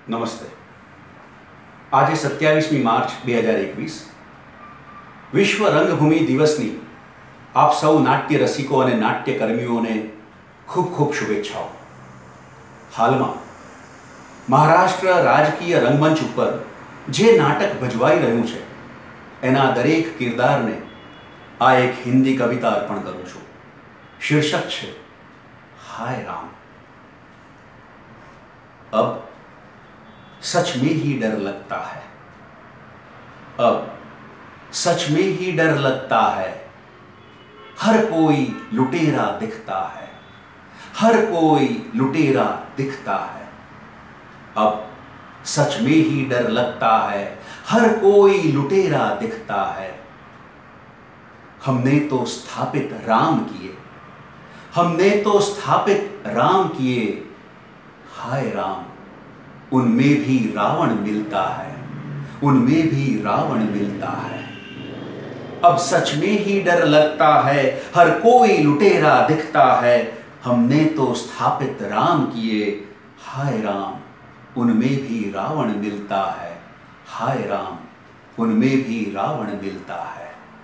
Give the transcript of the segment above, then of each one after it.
નમસ્તે. આજે 27મી માર્ચ 2021 વિશ્વ રંગભૂમિ દિવસની આપ સૌ નાટ્ય રસિકો અને નાટ્યકર્મીઓને ખૂબ ખૂબ શુભેચ્છાઓ. હાલમાં મહારાષ્ટ્ર રાજકીય રંગમંચ ઉપર જે નાટક ભજવાઈ રહ્યું છે એના દરેક કિરદારને આ એક હિન્દી કવિતા અર્પણ કરું છું. शीर्षक છે हाय राम. अब सच में ही डर लगता है, अब सच में ही डर लगता है, हर कोई लुटेरा दिखता है, हर कोई लुटेरा दिखता है. अब सच में ही डर लगता है, हर कोई लुटेरा दिखता है. हमने तो स्थापित राम किए, हमने तो स्थापित राम किए, हाय राम उनमें भी रावण मिलता है, उनमें भी रावण मिलता है. अब सच में ही डर लगता है, हर कोई लुटेरा दिखता है. हमने तो स्थापित राम किए, हाय राम उनमें भी रावण मिलता है, हाय राम उनमें भी रावण मिलता है.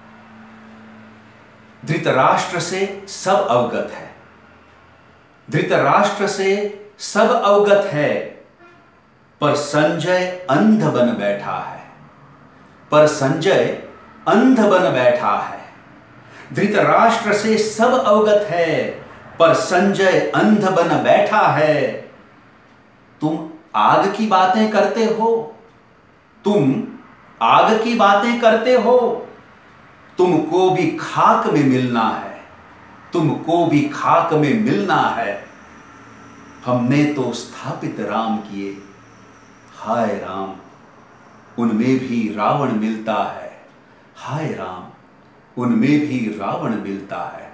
धृतराष्ट्र से सब अवगत है, धृतराष्ट्र से सब अवगत है, पर संजय अंध बन बैठा है, पर संजय अंध बन बैठा है. धृतराष्ट्र से सब अवगत है, पर संजय अंध बन बैठा है. तुम आग की बातें करते हो, तुम आग की बातें करते हो, तुमको भी खाक में मिलना है, तुमको भी खाक में मिलना है. हमने तो स्थापित राम किए, हाय राम उनमें भी रावण मिलता है, हाय राम उनमें भी रावण मिलता है.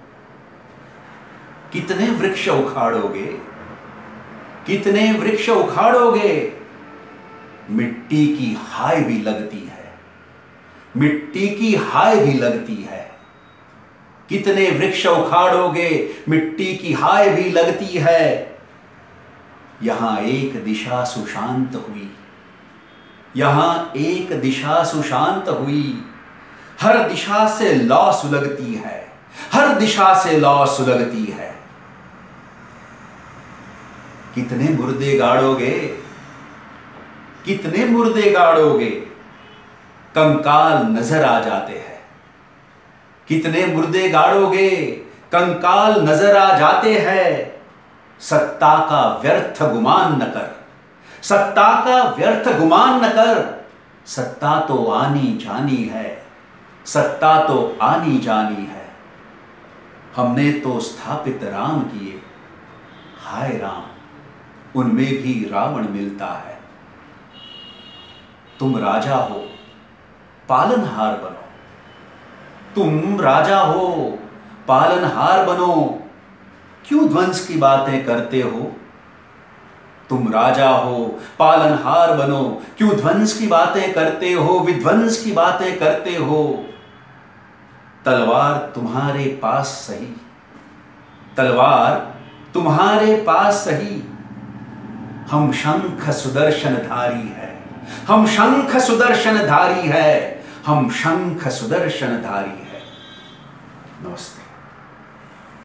कितने वृक्ष उखाड़ोगे, कितने वृक्ष उखाड़ोगे, मिट्टी की हाय भी लगती है, मिट्टी की हाय भी लगती है. कितने वृक्ष उखाड़ोगे, मिट्टी की हाय भी लगती है. यहां एक दिशा सुशांत हुई, यहां एक दिशा सुशांत हुई, हर दिशा से लौ सुलगती है, हर दिशा से लौ सुलगती है. कितने मुर्दे गाड़ोगे, कितने मुर्दे गाड़ोगे, कंकाल नजर आ जाते हैं. कितने मुर्दे गाड़ोगे, कंकाल नजर आ जाते हैं. सत्ता का व्यर्थ गुमान न कर, सत्ता का व्यर्थ गुमान न कर. सत्ता तो आनी जानी है, सत्ता तो आनी जानी है. हमने तो स्थापित राम किए, हाय राम उनमें भी रावण मिलता है. तुम राजा हो पालनहार बनो, तुम राजा हो पालनहार बनो, क्यों ध्वंस की बातें करते हो. तुम राजा हो पालनहार बनो, क्यों ध्वंस की बातें करते हो, विध्वंस की बातें करते हो. तलवार तुम्हारे पास सही, तलवार तुम्हारे पास सही, हम शंख सुदर्शनधारी है, हम शंख सुदर्शनधारी है, हम शंख सुदर्शनधारी है. नमस्ते.